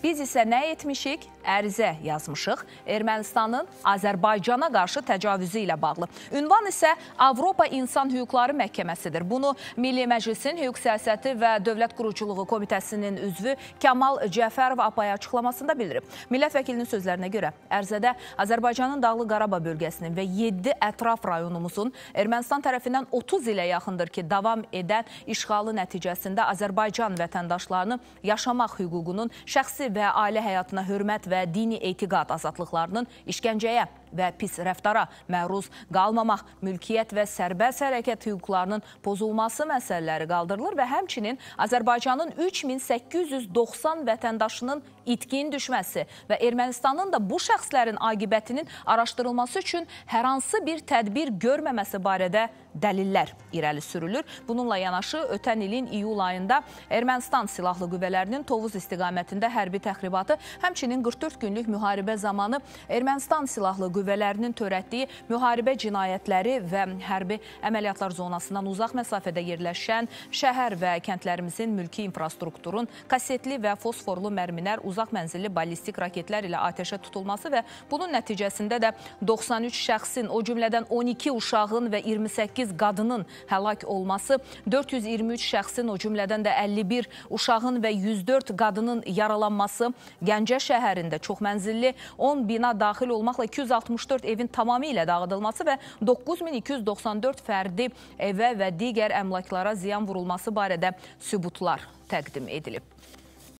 Biz isə nə etmişik? Ərizə yazmışıq. Ermənistanın Azərbaycana qarşı təcavüzü ilə bağlı. Ünvan isə Avropa İnsan Hüquqları Məhkəməsidir. Bunu Milli Məclisin Hüquq Siyasəti və Dövlət Quruculuğu Komitəsinin üzvü Kamal Cəfərov APAya açıqlamasında bildirib. Millət vəkilinin sözlərinə görə ərizədə Azərbaycanın Dağlıq Qarabağ bölgəsinin və 7 ətraf rayonumuzun Ermənistan tərəfindən 30 ilə yaxındır ki, davam edən işğalı nəticəsində Azərbaycan vətəndaşlarının yaşamaq hüququnun, şəxsi və ailə həyatına hörmət və dini etiqad azadlıqlarının işgəncəyə və pis rəftara məruz qalmamaq, mülkiyyət və sərbəst hərəkət hüquqlarının pozulması məsələləri qaldırılır və həmçinin Azərbaycanın 3890 vətəndaşının itkin düşməsi və Ermənistanın da bu şəxslərin aqibətinin araşdırılması üçün hər hansı bir tədbir görməməsi barədə dəlillər irəli sürülür. Bununla yanaşı, ötən ilin iyul ayında Ermənistan Silahlı Qüvvələrinin Tovuz istiqamətində hərbi təxribatı, həmçinin 44 günlük müharibə zamanı Ermənistan Silahlı Qüvvələrinin törətdiyi müharibə cinayətləri və hərbi əməliyyatlar zonasından uzaq məsafədə yerləşən şəhər və kəndlərimizin mülki infrastrukturun kasetli və fosforlu mərmilər, uzaq mənzilli ballistik raketlər ilə atəşə tutulması və bunun nəticəsində də 93 şəxsin, o cümlədən 12 uşağın və 28 qadının həlak olması, 423 şəxsin, o cümlədən də 51 uşağın və 104 qadının yaralanması, Gəncə şəhərində çoxmənzilli 10 bina daxil olmaqla 264 evin tamamilə dağıdılması və 9294 fərdi evə və digər əmlaklara ziyan vurulması barədə sübutlar təqdim edilib.